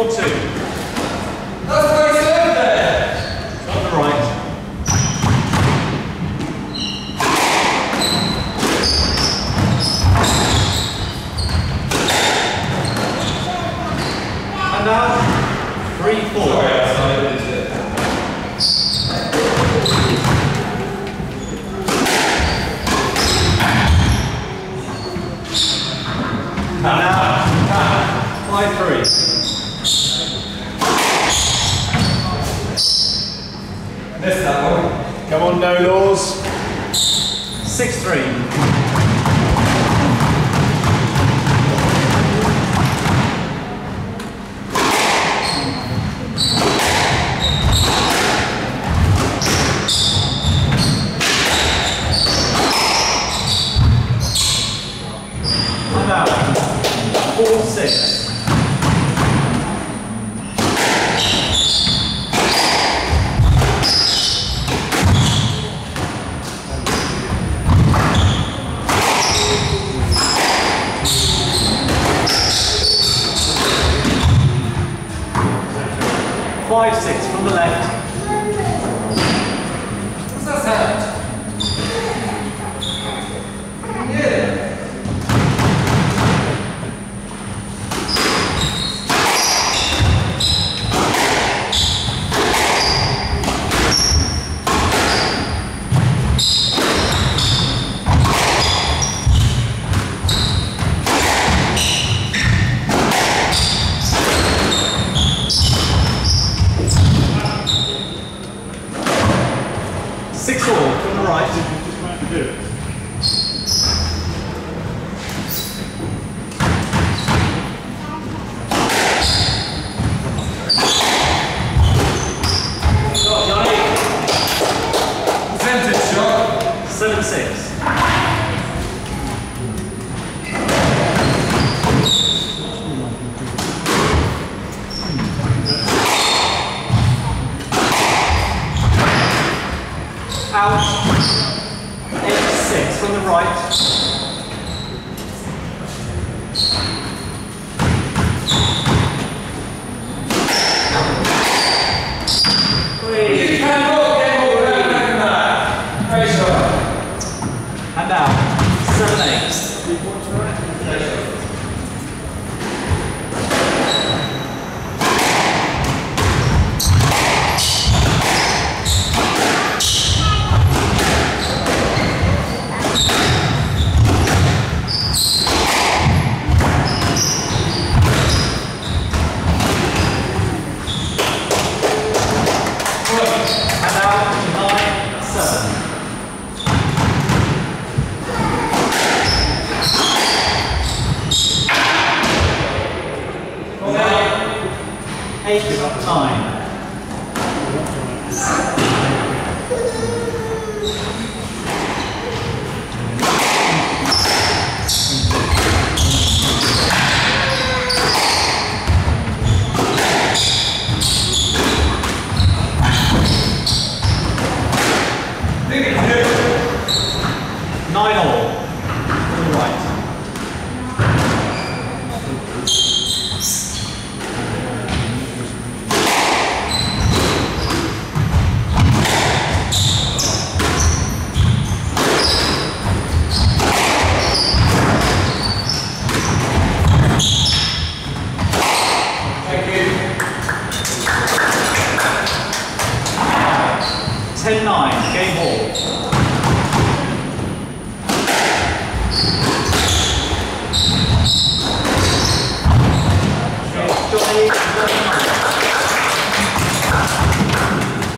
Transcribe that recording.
4-2. That's where he served there. On the right. And now 3-4. Sorry, outside of this. And now 5-3. Missed that one. Come on, no laws. 6-3. And now 4-6. 5-6 from the left. What's that sound? Yeah. Six all from the right. Jonny. Percentage shot. 7-6. Out. 8-6 from the right. You can walk game all around like that. Very short. And now 7-8. And now 9-7. Eight, 9. I think it's good. 9 all. To the right. Thank you. 10-9. Game ball. Jonny,